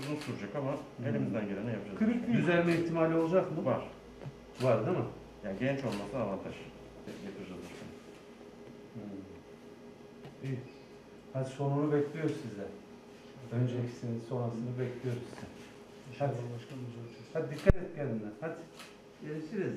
uzun sürecek ama elimizden geleni yapacağız. Kırık düzelme ihtimali olacak mı? Var. Var değil mi? Yani genç olması avantaj getireceğiz başkanım. İyi. Hadi sonunu bekliyoruz sizden. Öncekisini, sonrasını bekliyoruz sizden. Hadi. Hadi dikkat et kendine. Hadi. Görüşürüz.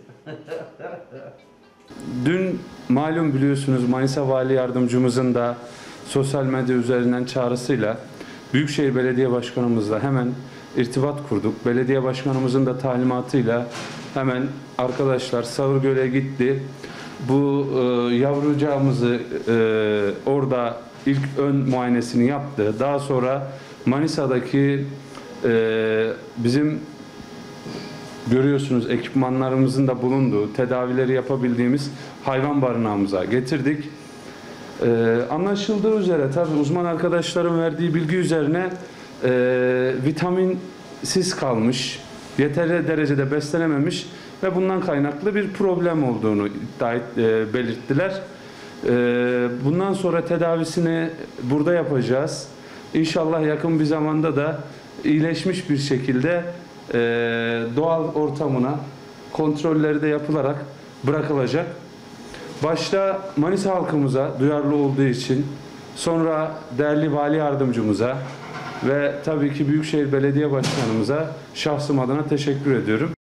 Dün malum biliyorsunuz Manisa Vali Yardımcımızın da sosyal medya üzerinden çağrısıyla Büyükşehir Belediye Başkanımızla hemen irtibat kurduk. Belediye Başkanımızın da talimatıyla hemen arkadaşlar Sağırgöl'e gitti. Bu yavrucağımızı orada ilk ön muayenesini yaptı. Daha sonra Manisa'daki bizim görüyorsunuz ekipmanlarımızın da bulunduğu, tedavileri yapabildiğimiz hayvan barınağımıza getirdik. Anlaşıldığı üzere tabii uzman arkadaşların verdiği bilgi üzerine vitaminsiz kalmış, yeterli derecede beslenememiş ve bundan kaynaklı bir problem olduğunu belirttiler. Bundan sonra tedavisini burada yapacağız. İnşallah yakın bir zamanda da iyileşmiş bir şekilde doğal ortamına kontrolleri de yapılarak bırakılacak. Başta Manisa halkımıza duyarlı olduğu için, sonra değerli vali yardımcımıza ve tabii ki Büyükşehir Belediye Başkanımıza şahsım adına teşekkür ediyorum.